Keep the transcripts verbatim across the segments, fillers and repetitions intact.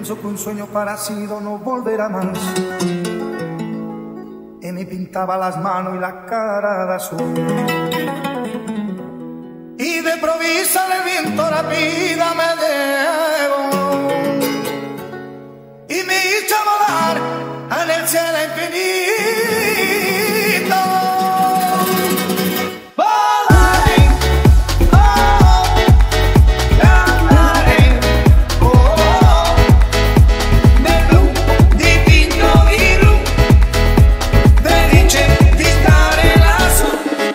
Pienso que un sueño parecido no volverá más. Y me pintaba las manos y la cara de azul. Y de improviso el viento la vida me llevó y me hizo volar en el cielo infinito. Volare, oh, volare, oh, nel blu dipinto di blu, felice di stare lassù.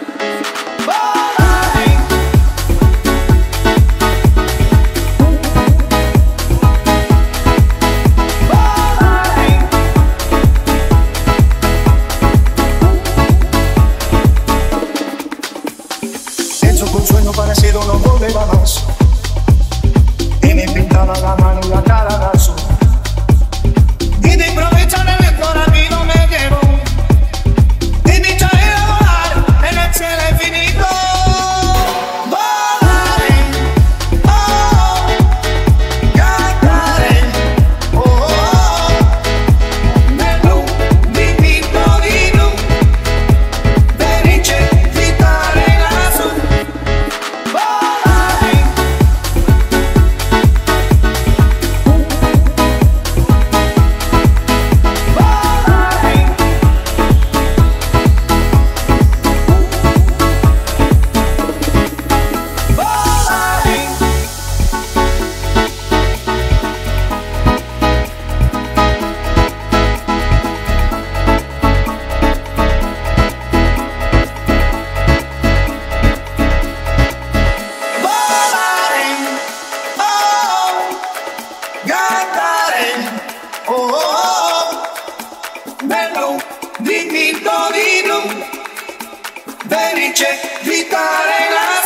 Volare, un sueño parecido no volverá más. Y me pintaba la mano y la cara de azul. Y de improviso en el viento rápido me llevó y me echó a volar en el cielo infinito. Volare, oh, cantare, oh, nel blu dipinto di blu, felice di stare lassù. Dipinto di blu, felice di stare là.